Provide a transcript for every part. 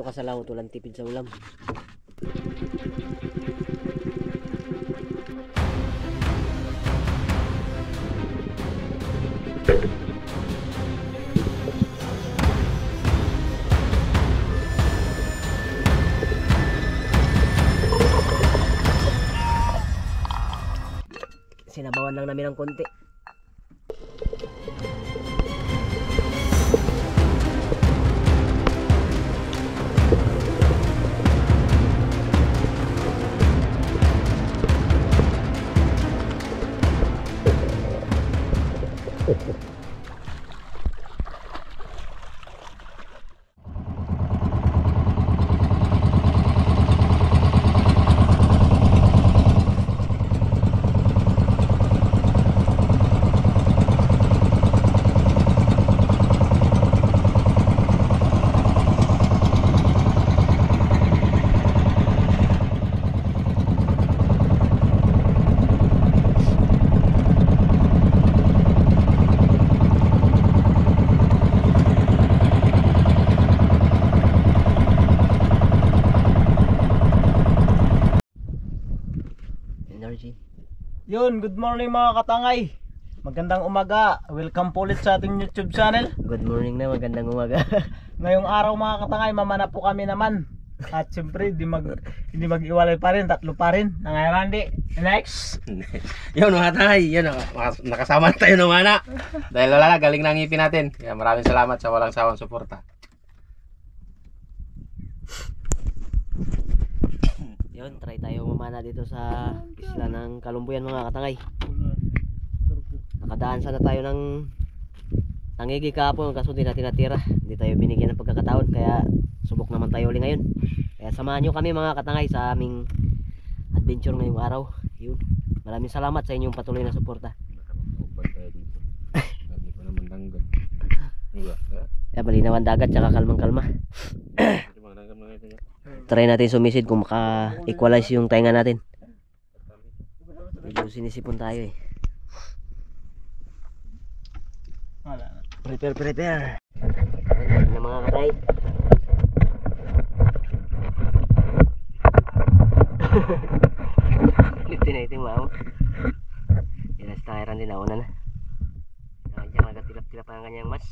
ka sa langot, walang tipid sa ulam. Sinabawan lang namin ng konti. Yun, good morning mga katangay. Magandang umaga. Welcome po ulit sa ating YouTube channel. Good morning na, magandang umaga. Ngayong araw mga katangay, mamana po kami naman. At siyempre, hindi mag-iwalay pa rin, tatlo pa rin. Nangay Randy, next. Yun mga tangay, yun, nakasama tayo ng mana. Dahil wala, galing na ang ngipin natin. Kaya maraming salamat sa walang sawang suporta. Yun, try tayo mamana dito sa isla ng Kalumbuyan mga katangay. Nakadaan sana tayo ng Tangigi kahapon, kaso hindi natin natira. Hindi tayo binigyan ng pagkakataon, kaya subok naman tayo uli ngayon. Kaya samahan nyo kami mga katangay sa aming adventure ngayong araw. Yun, maraming salamat sa inyong patuloy na suporta. Kaya malinaw ang dagat, tsaka kalmang kalma. Try natin sumisid kung maka-equalize yung tainga natin. Medyo sinisipon tayo eh. Prepare. Ayan na mga katay. Lipti na iting maong. Yan sa tayaran din nauna na. Diyan nagatilap-tilap ang kanyang mas.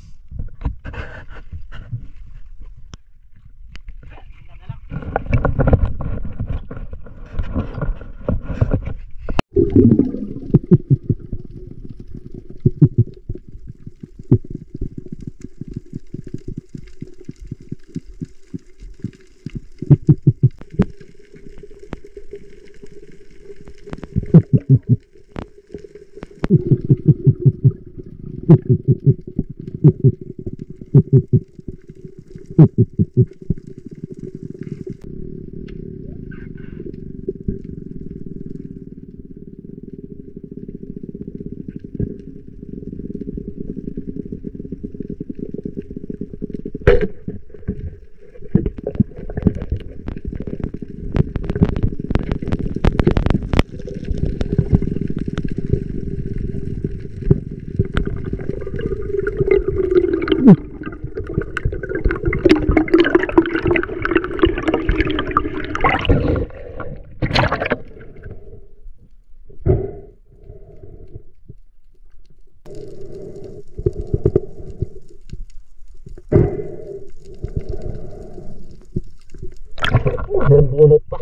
Berbunut pa.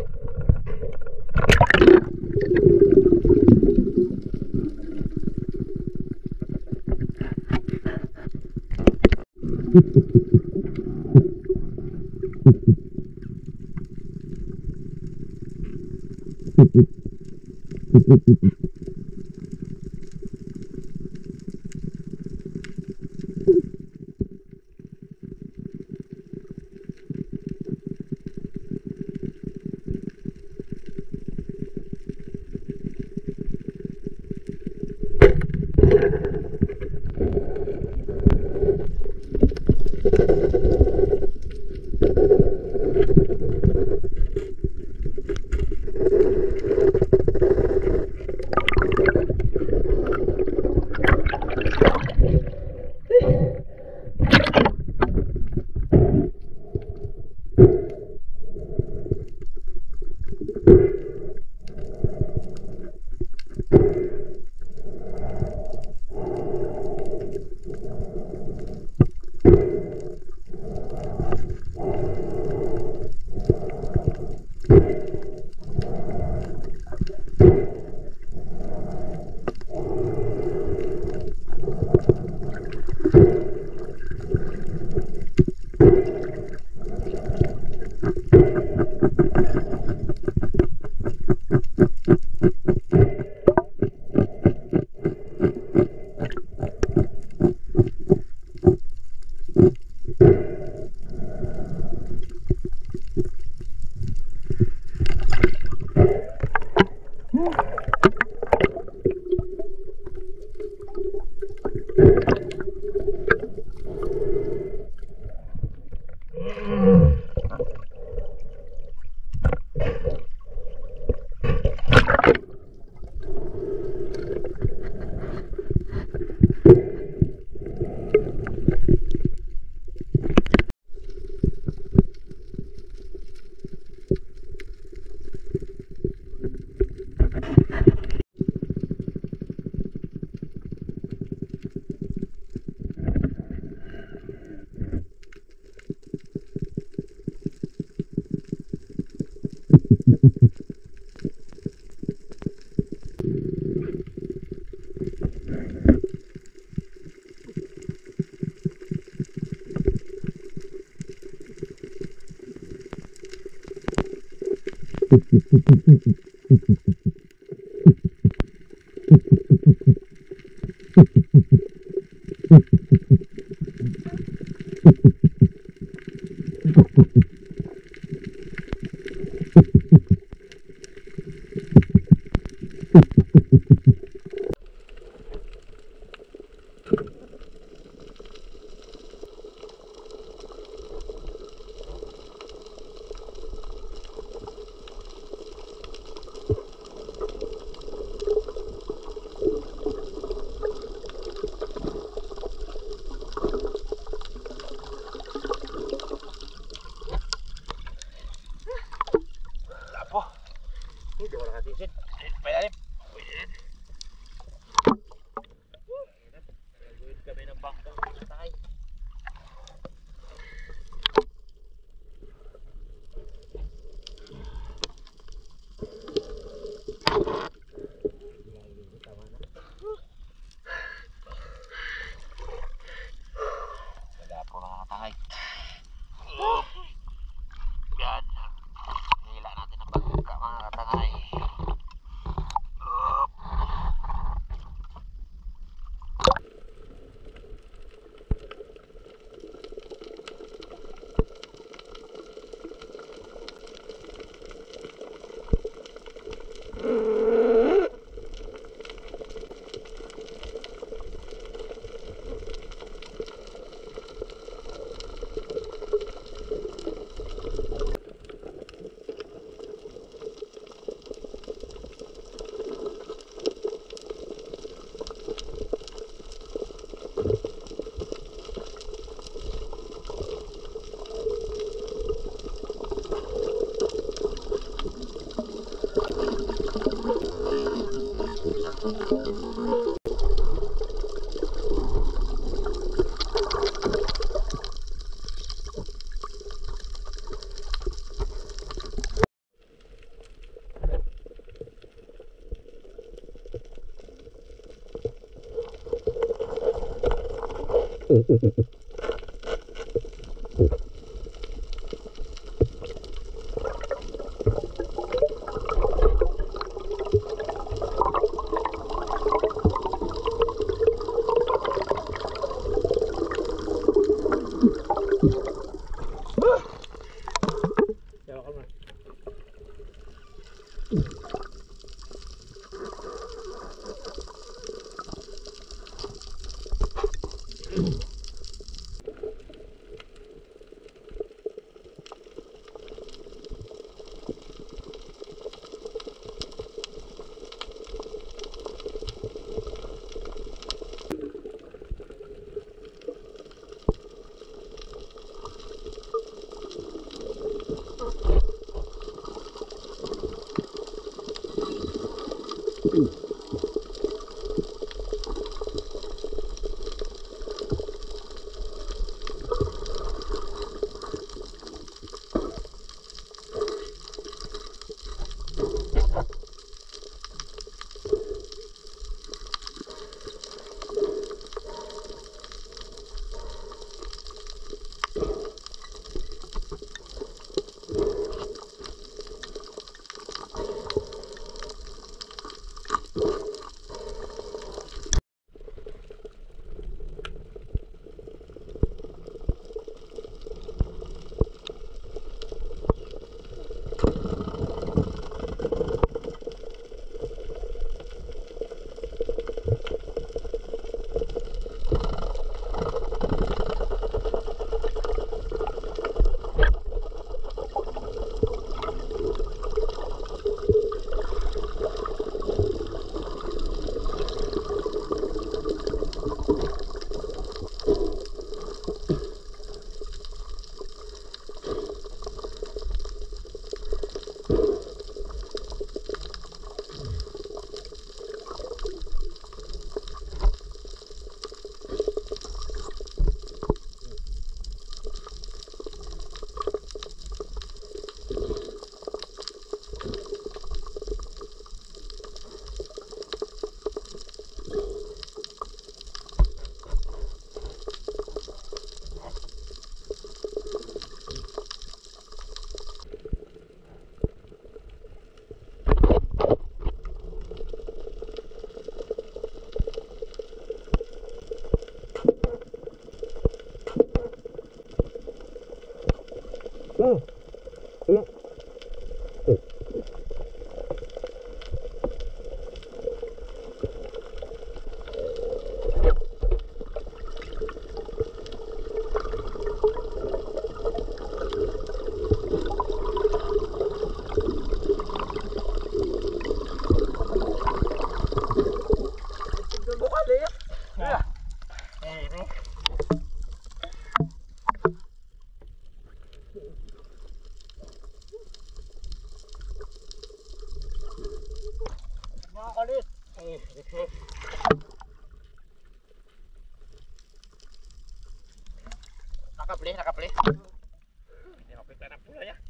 Nakapli, nakapli. Hindi nakapita ng pula ya.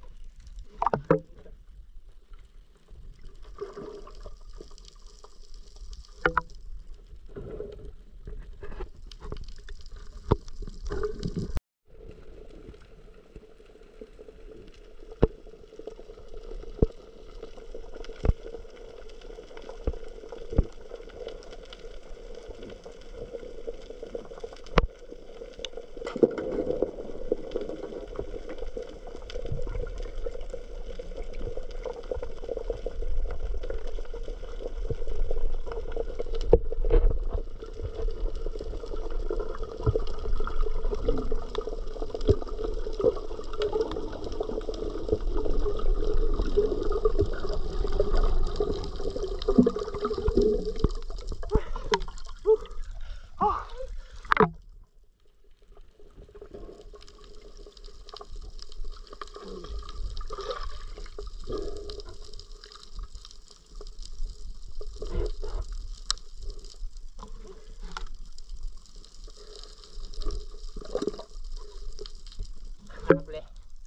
Nakapli.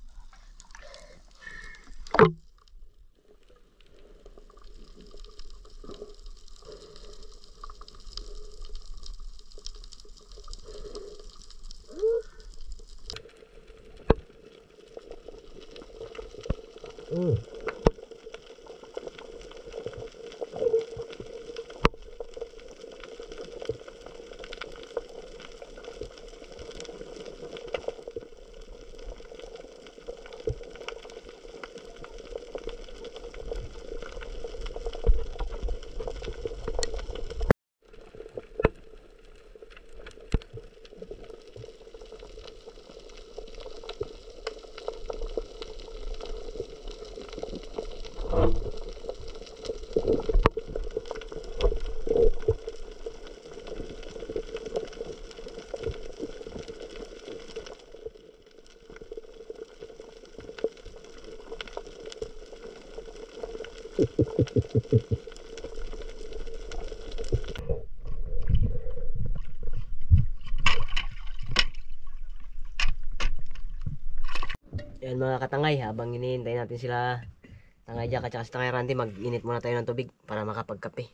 Yan mga katangay, habang hinihintay natin sila Tangay Jack at saka si Tangay Randy, mag-init muna tayo ng tubig para makapagkape.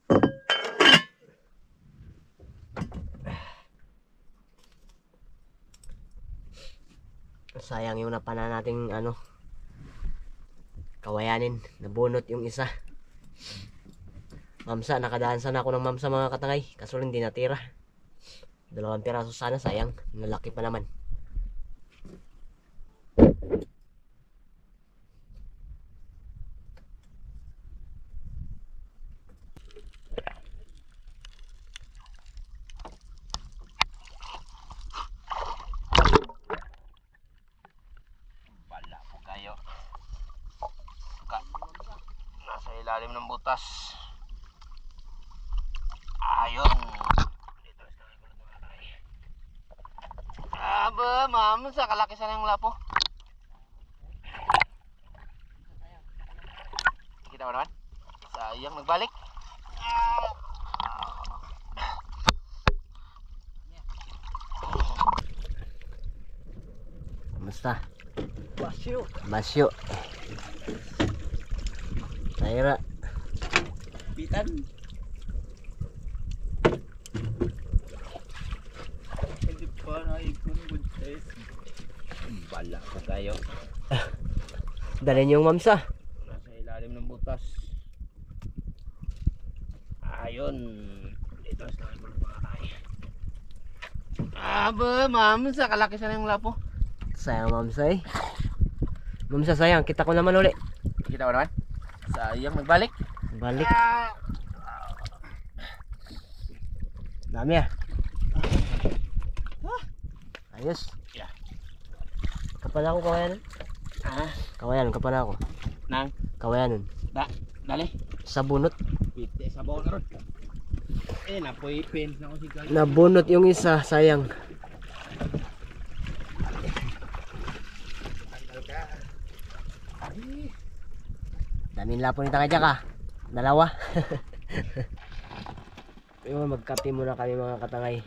Sayang yung napana nating kawayanin, nabunot yung isa. Mamsa, nakadaan sana ako ng mamsa mga katangay, kaso hindi natira. 2 piraso sana, sayang, nalaki pa naman. Wala po kayo. Nasa ilalim ng butas. Ayun. Dito na ko ng mga katangay. Aba, ma'am, sa kalaki sana yung lapo. Kita mo naman? Sayang, nagbalik. Basta Basyo. Basyo Naira Pitan. Hindi pa na ikon good size. Wala po kayo. dalhin yung mamsa. Nasa ilalim ng butas. Ayun. Dito na ko ng mga katangay. Aba, ma'am, sa kalaki sana yung lapo. Sayang mamsa eh. Mamsa sayang, kita ko naman uli. Kita ko naman. Sayang magbalik. Balik. Dami ah. Ayos. Yeah. Kapan ako kawayanan? Kawayanan, kapan ako? Nang. Kawayanan. Dali. Sa bunot. Pite sa bawang karon. Napoy pin na ko si Gal. Nabunot yung isa, sayang. Daming lapo ni Tangajak ah. Dalawa. Yun, magkape muna kami mga katangay.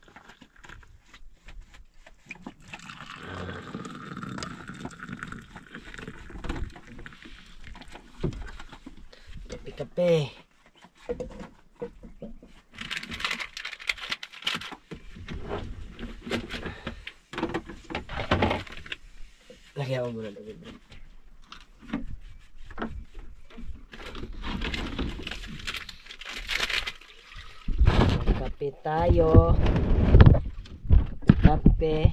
Kape-kape. Lagyan mo muna David. Kape tayo. Kape.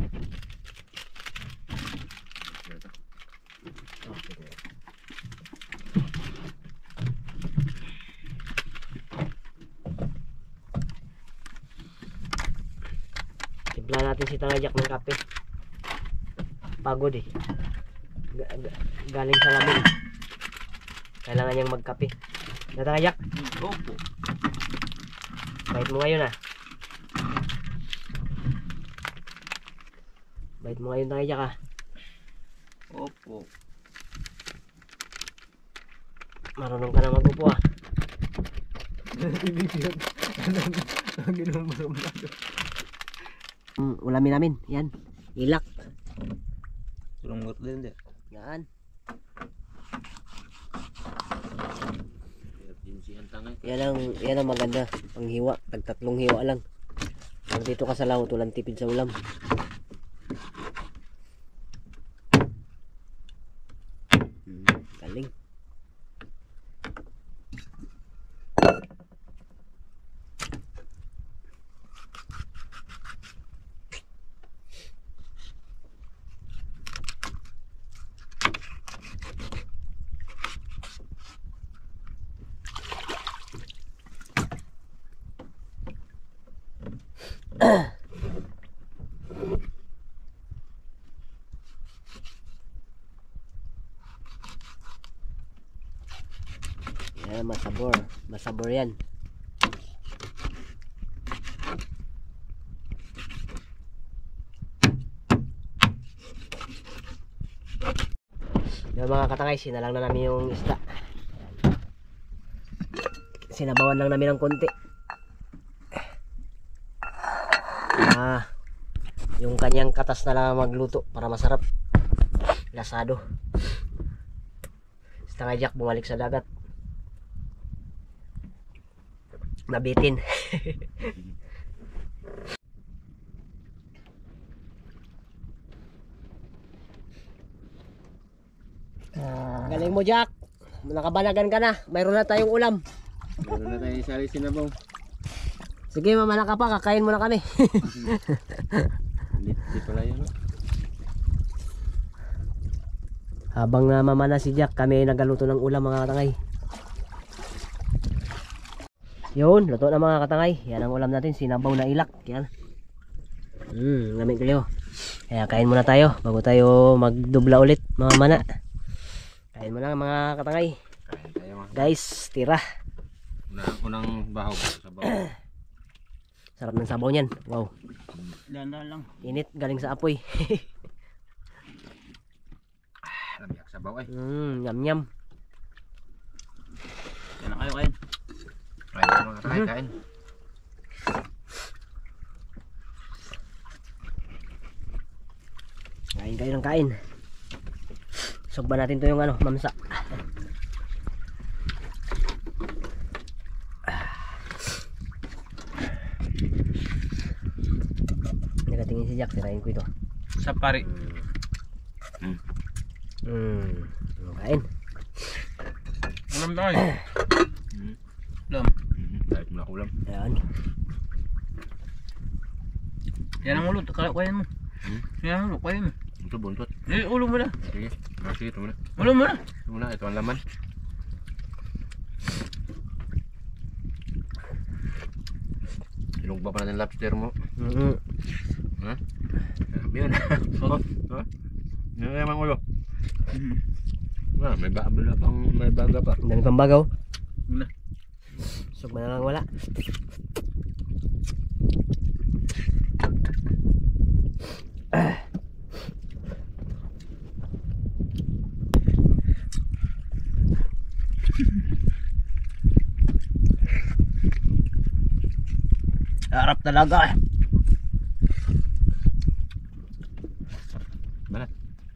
Timpla natin si Tangajak ng kape. Pagod eh. Galing sa lamig. Kailangan niyang magkape. Natangajak? Opo. Bait mo ngayon ah. Bait mo ngayon Tangajak ah. Opo. Marunong ka na mag-upo ah. Ulamin namin. Yan. Ilak. Tulungot din din. Yan. Yan ang maganda. Panghiwa. Tagtatlong hiwa lang. Pag dito ka sa laot, walang tipid sa ulam. Galing. Yan, masabor. Masabor yan. Yung mga katangay, sinalang na namin yung isda. Sinabawan lang namin ng konti. Yung kanyang katas na lang magluto para masarap. Lasado. Si Tangajak bumalik sa dagat. Nabitin. Galing mo Jack. Nakabalagan ka na. Mayroon na tayong ulam. Meron na tayo isali sinabaw. Sige mamana ka pa. Kakain muna kami. Hindi pala yun. Habang mamana si Jack, kami nagaluto ng ulam mga katangay. Yun, luto na mga katangay. Yan ang ulam natin, sinabaw na ilak. Yan. Gamit kayo. Kaya kain muna tayo bago tayo magdubla ulit mga mana. Kain muna mga katangay. Kain tayo mga. Guys, tira. Unang bahaw sa bahaw. Sarap ng sabaw niyan. Wow. Dahan-dahan lang. Init galing sa apoy. Lamiyak sabaw ay. Yum yum. Yan na kayo kain. Kain tayo mga katangay, kain. Kain kayo ng kain. Sugba natin to yung ano, mamsa. Nagatingin si Jack, sirain ko ito. Sa pari. Kain. Ulam tayo. Ulam. Kahit mula ulam. Ayan. Yan ang ulo. Kain mo. Yan ang ulo. Kain mo. Ito buntot. Ulo mo na. Sige. Sige, ito muna. Ulo mo na. Ito muna, ito ang laman. Sinugba pa natin lobster mo. Ha? Yan. Oh. Ha? Yan naman ulo. May baga pa. Ang dami pang bagaw. Una. Sugma na lang wala. Harap talaga. Balat.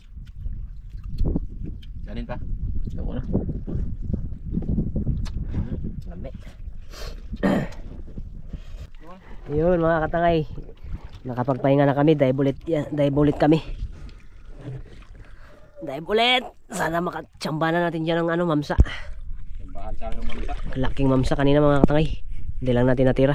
Ganin pa. Ako na. Lamig. Yun mga katangay, nakapagpahinga na kami. Dive ulit kami. Dive ulit. Sana makachamba na natin dyan ng ano, mamsa. Bahan sa ng mamsa. Laking mamsa kanina mga katangay. Hindi lang natin natira.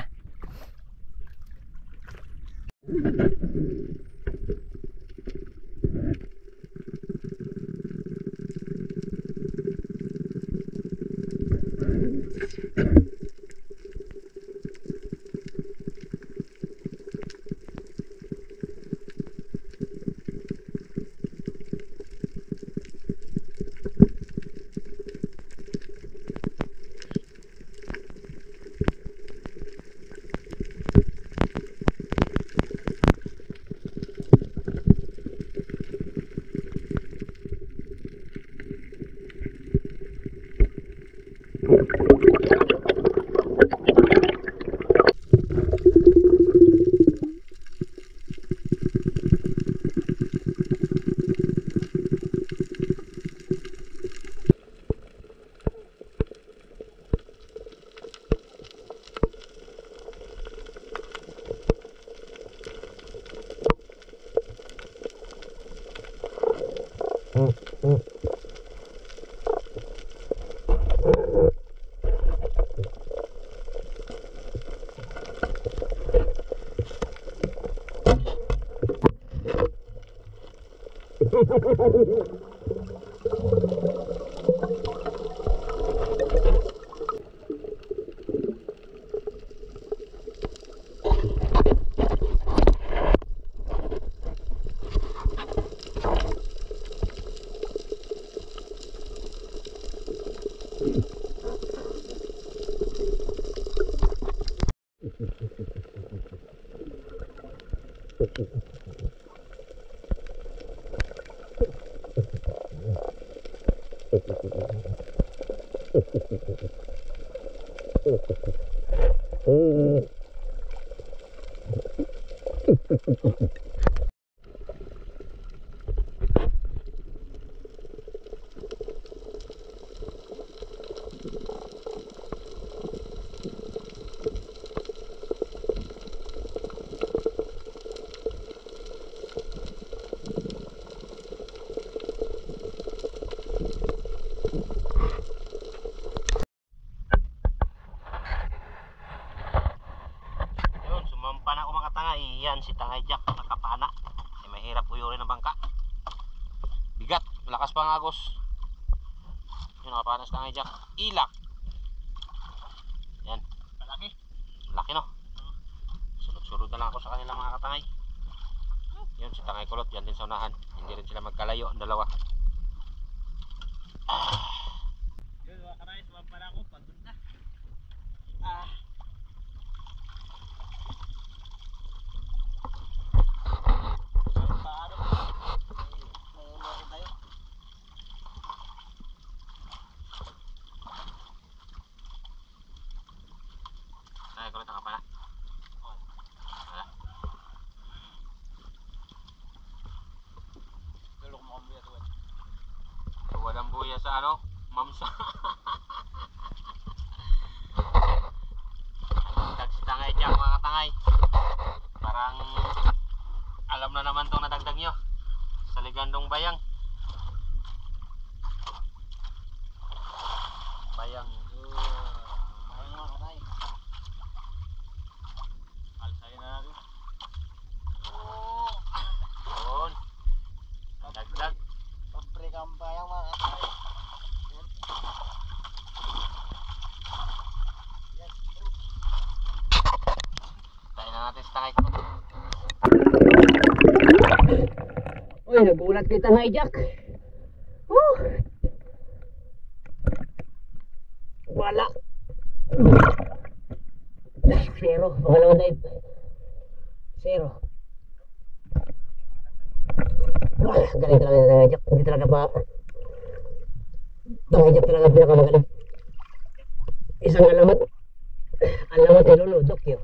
Yan si Tangay Jack nakapana. Ay mahirap uyurin ng bangka. Bigat, malakas pa ang agos. Yun nakapana si Tangay Jack. Ilak. Yan. Malaki. Malaki no. Sunod-sunod na lang ako sa kanila mga katangay. Yun si Tangay Kulot, yan din sa unahan. Hindi rin sila magkalayo ang dalawa. Yun mga katangay, sumampa na ako. Pagod na. Ay, Kulot nakapana. Walang buya sa ano? Mamsa. Tangay dyan mga katangay. Parang alam na naman itong nadagdag nyo sa Ligandong Bayang. Bayang. Ayun mga katangay. Alsayin na natin. Yun. Dagdag. Pampre kampayang mga katangay. Tayo na natin sa tangay. Uy, nagulat kita nga Jack. Woo! Wala. Zero. Pangalawang dive. Zero. Wah, galing talaga ng Tangay Jack. Hindi talaga pa. Tangay Jack talaga pinakamagaling. Isang alamat. Alamat ni Lolo, Dokyo.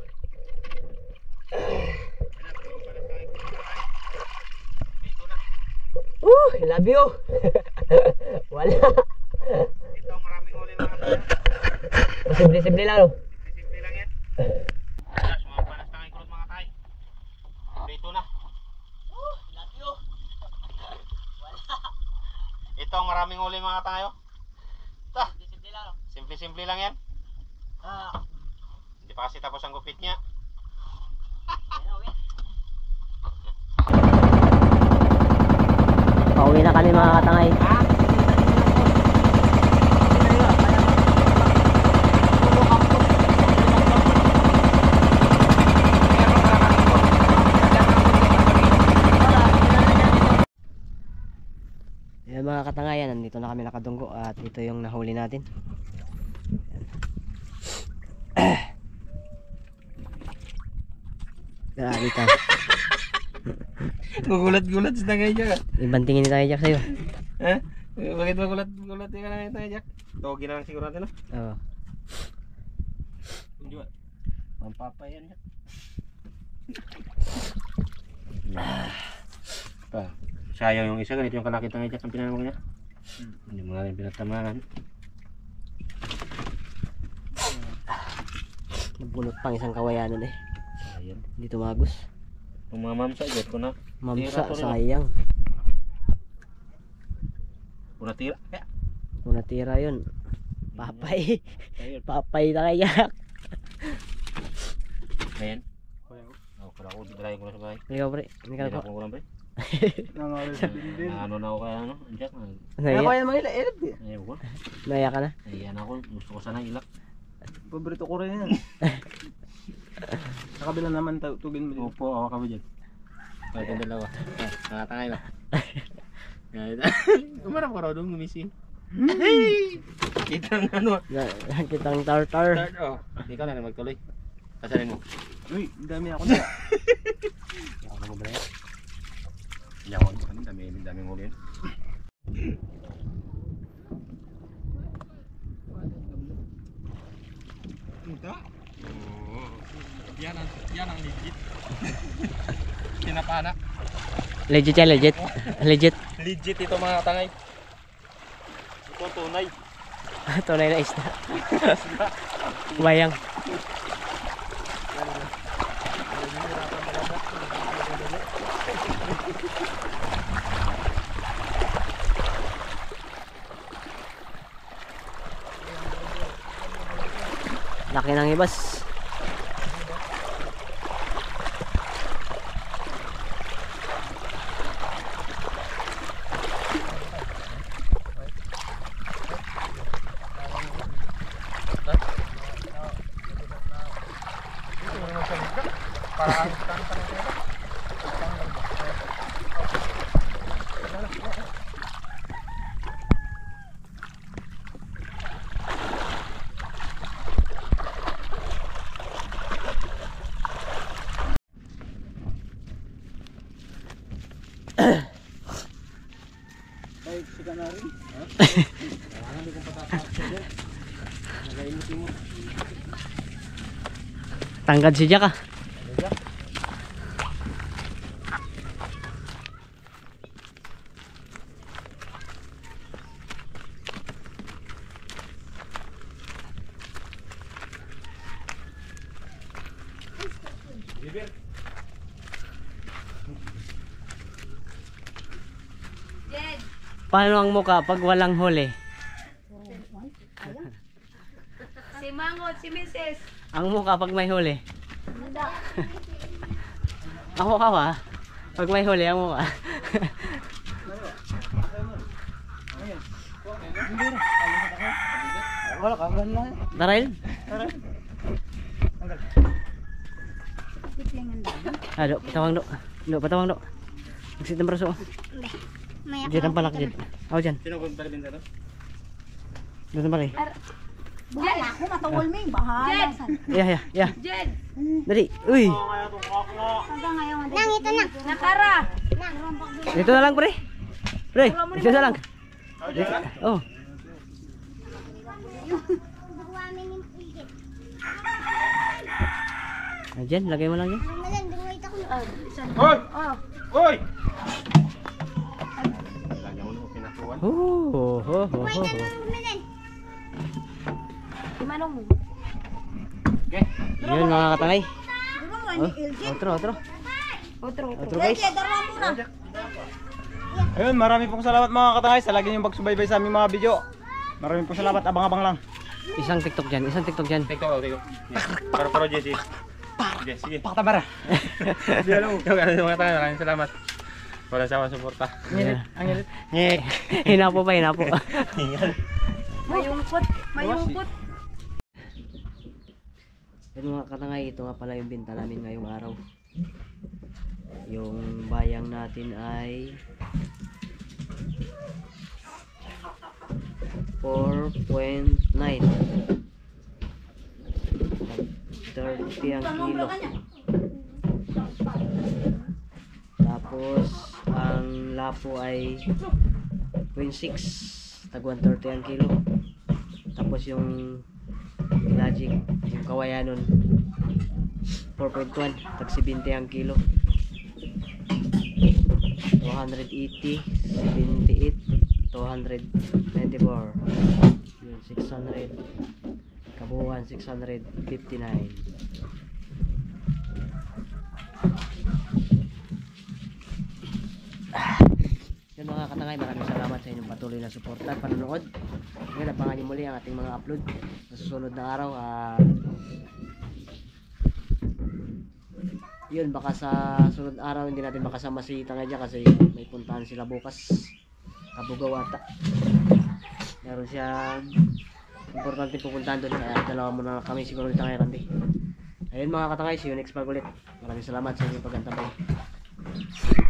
I love you. Wala. Ito ang maraming huli mga tayo. Simple-simple lang, no? Simple lang yan. Wala, sumapa na sa tangay kulot mga tayo. Dito na. Love you. Ito ang maraming huli mga tayo. Simple lang, no? Simple-simple lang yan. Hindi pa kasi tapos ang gupit niya. Pauwi na kami mga katangay. Ayan mga katangayan, nandito na kami nakadunggo at ito yung nahuli natin. Grabe ka. Gugulat-gulat sa tangay Jack. Ibantingin ni tayo Jack sa'yo. Ha? Bakit magulat-gulat ka na tayo Jack? Togi na lang siguro natin no? Oo. Kunjua. Mampapay yan Jack. Sayang yung isa, ganito yung kalaki tangay Jack ang pinanamang niya. Hindi mo natin pinatamaan. Nabunot pang isang kawayanan eh. Sayang. Hindi tumagos. Kung mga mamsa, got ko na. Mamsa, Tira to rin. sayang. Kung natira. Kaya. Kung natira yun, papay. Ayun. Papay na kaya. Ayan. Oh, kala ko, dalayan ko na sa bahay. Ikaw pre, hindi ka Hindi na na ko kulang pre. Nangalit din. Ano na ako kaya ano? Jack. Kaya ko Naya, yan mga ilap din. Ayaw ko. naya ka na. Ayan ako. Gusto ko sana ilak. Paborito ko rin yan. Sa kabila naman tugin mo dito. Opo, awa kami dyan. Kaya kong dalawa. Nakatangay na. Umarap ka raw doon, gumising. Kita ng ano. Kitang tartar. Third, oh. Ikaw na magtuloy. Kasarin mo. Uy, dami ako na. Ako mo ba yan? Hindi ako. Daming huli yun. Ito? Yan ang legit. Kinapana. Legit yan, legit. Legit. Legit ito mga tangay. Ito tunay. Tunay na isda. Bayang. Laki ng ibas. Ay, sika na rin. Tangkad si Jack ah. Paano ang mukha pag walang huli? Si Mangot, si Mrs. Ang mukha pag may huli. Ang mukha ba? Pag may huli ang mukha. Wala ka, ganun lang. Tarail? Do, patawang do. Do, patawang do. Magsit ng braso. Diyan ang palak dyan. Ako dyan. Sino kung talibin sa to? Doon ang palak. Bahala ako, matawal mo yung bahala. Yeah. Jen! Dali. Uy. Hanggang ngayon. Nang, ito na. Nakara! Dito na lang, pre. Pre, dito na lang. Dito. Oh. Diyan, lagay mo lang yan. Hoy! Hoy! Lagyan mo nung pinatuan. Si Manong mo. Okay. Yun mga katangay. Ano Otro. Otro. Otro guys. Ayun, marami pong salamat mga katangay sa lagi niyong pagsubaybay sa aming mga video. Marami pong salamat, abang-abang lang. Isang TikTok dyan. Tiktok. Pero Jesse. Sige. Pakatabara. Hindi alam. Yung mga tanay, maraming salamat. Walang sawang suporta. Ngilit, ang ngilit. Nye. Hinapo pa. Mayungkot. Yan mga katangay, ito nga pala yung binta namin ngayong araw. Yung bayang natin ay 4.9. 30 ang kilo. Tapos ang lapo ay 0.6, tag 130 ang kilo. Tapos yung Magic, yung kawayanon 4.1, tag 70 ang kilo. 280, 78, 294, yun 600, kabuuan 659. Yan mga katangay, maraming salamat sa inyong patuloy na suporta at panonood. Ngayon, abangan nyo muli ang ating mga upload sa susunod na araw. Yun, baka sa sunod araw hindi natin makasama si Tangay dyan kasi may puntahan sila bukas. Kabugaw ata. Meron siyang importante pupuntahan doon. Kaya dalawa muna kami siguro ni Tangay Randy. Ayun mga katangay, see you next vlog ulit. Maraming salamat sa inyong pagkantabay.